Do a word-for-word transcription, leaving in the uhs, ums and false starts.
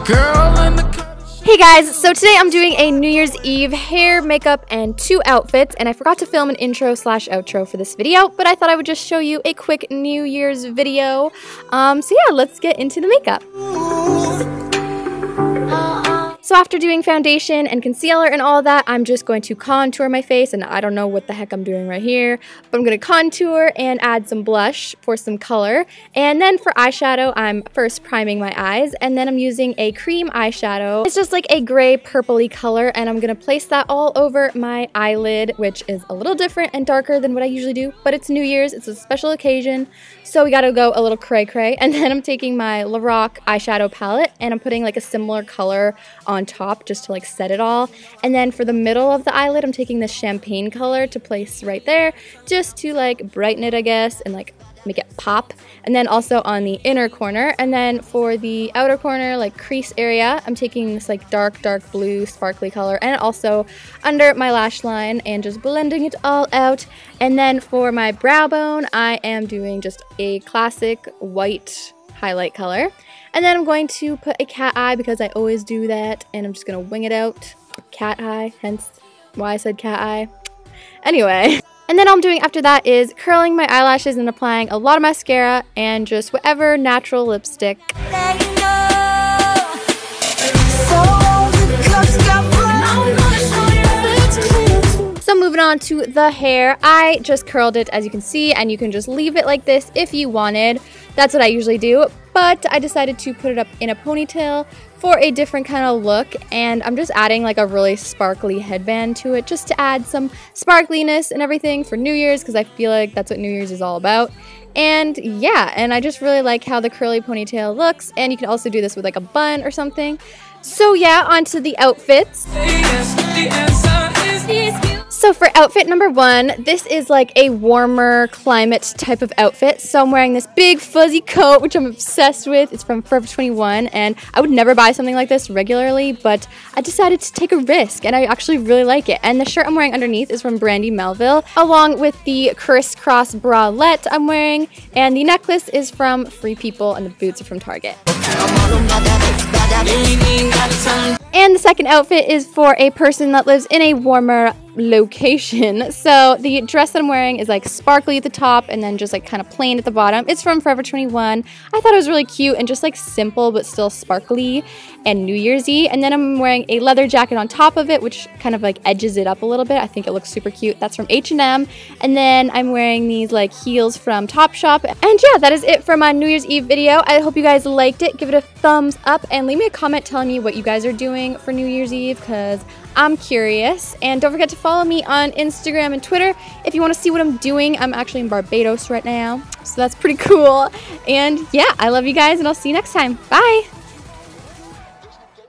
Girl in the Hey guys, so today I'm doing a New Year's Eve hair, makeup, and two outfits, and I forgot to film an intro slash outro for this video, but I thought I would just show you a quick New Year's video. Um, so yeah, let's get into the makeup. So after doing foundation and concealer and all of that, I'm just going to contour my face, and I don't know what the heck I'm doing right here, but I'm going to contour and add some blush for some color. And then for eyeshadow, I'm first priming my eyes, and then I'm using a cream eyeshadow. It's just like a gray purpley color, and I'm going to place that all over my eyelid, which is a little different and darker than what I usually do, but it's New Year's, it's a special occasion, so we got to go a little cray cray. And then I'm taking my Lorac eyeshadow palette, and I'm putting like a similar color on top just to like set it all. And then for the middle of the eyelid, I'm taking this champagne color to place right there just to like brighten it, I guess, and like make it pop. And then also on the inner corner, and then for the outer corner, like crease area, I'm taking this like dark dark blue sparkly color, and also under my lash line, and just blending it all out. And then for my brow bone, I am doing just a classic white highlight color. And then I'm going to put a cat eye because I always do that, and I'm just going to wing it out. Cat eye, hence why I said cat eye. Anyway. And then all I'm doing after that is curling my eyelashes and applying a lot of mascara and just whatever natural lipstick. So moving on to the hair, I just curled it as you can see, and you can just leave it like this if you wanted. That's what I usually do, but I decided to put it up in a ponytail for a different kind of look, and I'm just adding like a really sparkly headband to it just to add some sparkliness and everything for New Year's, because I feel like that's what New Year's is all about. And yeah, and I just really like how the curly ponytail looks, and you can also do this with like a bun or something. So yeah, on to the outfits. So for outfit number one, this is like a warmer climate type of outfit. So I'm wearing this big fuzzy coat, which I'm obsessed with. It's from Forever twenty-one, and I would never buy something like this regularly, but I decided to take a risk, and I actually really like it. And the shirt I'm wearing underneath is from Brandy Melville, along with the crisscross bralette I'm wearing, and the necklace is from Free People, and the boots are from Target. And the second outfit is for a person that lives in a warmer location. So the dress that I'm wearing is like sparkly at the top and then just like kind of plain at the bottom. It's from Forever twenty-one. I thought it was really cute and just like simple but still sparkly and New Year's-y. And then I'm wearing a leather jacket on top of it, which kind of like edges it up a little bit. I think it looks super cute. That's from H and M. And then I'm wearing these like heels from Topshop. And yeah, that is it for my New Year's Eve video. I hope you guys liked it. Give it a thumbs up and leave me a comment telling me what you guys are doing for New Year's Eve, because I'm curious. And don't forget to follow me on Instagram and Twitter if you want to see what I'm doing. I'm actually in Barbados right now, so that's pretty cool. And yeah, I love you guys, and I'll see you next time. Bye!